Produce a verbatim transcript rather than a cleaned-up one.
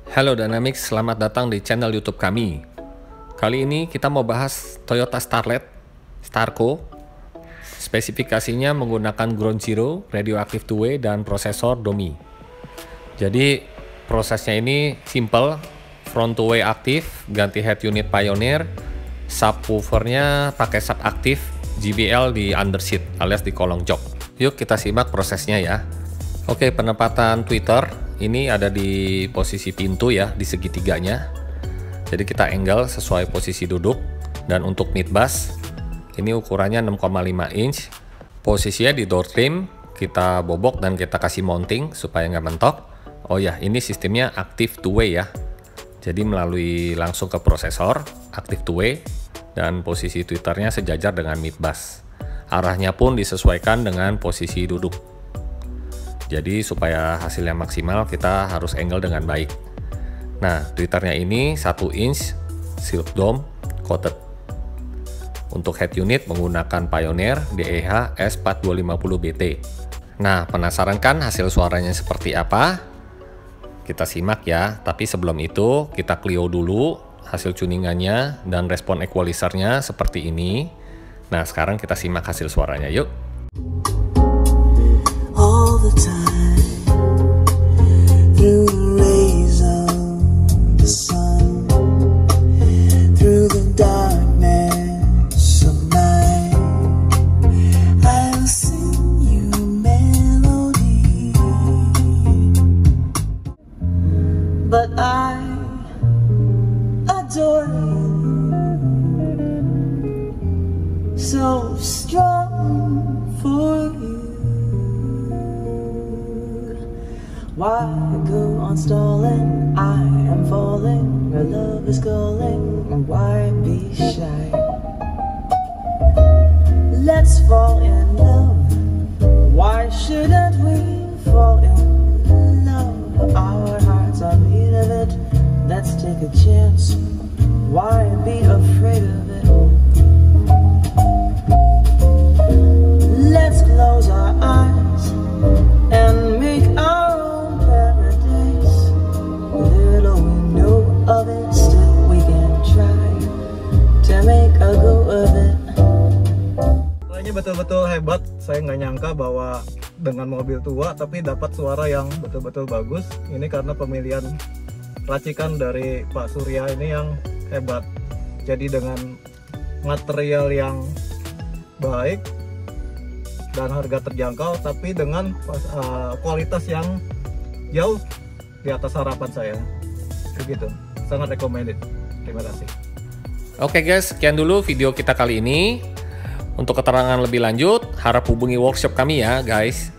Halo Dynamics, selamat datang di channel YouTube kami. Kali ini kita mau bahas Toyota Starlet Starco. Spesifikasinya menggunakan Ground Zero, Radioactive two way, dan prosesor Domi. Jadi prosesnya ini simple, front two way aktif, ganti head unit Pioneer, subwoofernya pakai sub aktif, J B L di underseat alias di kolong jok. Yuk kita simak prosesnya ya. Oke, penempatan tweeter ini ada di posisi pintu ya, di segitiganya. Jadi kita angle sesuai posisi duduk. Dan untuk mid bass ini ukurannya enam koma lima inch. Posisinya di door trim, kita bobok dan kita kasih mounting supaya nggak mentok. Oh ya, ini sistemnya active two way ya. Jadi melalui langsung ke prosesor, active two way, dan posisi tweeternya sejajar dengan mid bass. Arahnya pun disesuaikan dengan posisi duduk. Jadi supaya hasilnya maksimal kita harus angle dengan baik. Nah, tweeternya ini satu inch silk dome coated. Untuk head unit menggunakan Pioneer D E H S empat dua lima nol B T. Nah, penasaran kan hasil suaranya seperti apa? Kita simak ya, tapi sebelum itu kita Clio dulu hasil tuningannya dan respon equalizernya seperti ini. Nah, sekarang kita simak hasil suaranya yuk. All the time through the rays of the sun, through the darkness of night, I'll sing you a melody, but I adore you, so strong for you. Why go on stalling? I am falling. Your love is calling. Why be shy? Let's fall in love. Why shouldn't we fall in love? Our hearts are made of it. Let's take a chance. Why be afraid of it? Let's close our eyes and make our of it, still we can try to make a go of it. Suaranya betul-betul hebat. Saya nggak nyangka bahwa dengan mobil tua tapi dapat suara yang betul-betul bagus. Ini karena pemilihan racikan dari Pak Surya ini yang hebat. Jadi dengan material yang baik dan harga terjangkau, tapi dengan uh, kualitas yang jauh di atas harapan saya. Begitu. Sangat recommended. Terima kasih. Oke guys, sekian dulu video kita kali ini. Untuk keterangan lebih lanjut, harap hubungi workshop kami ya guys.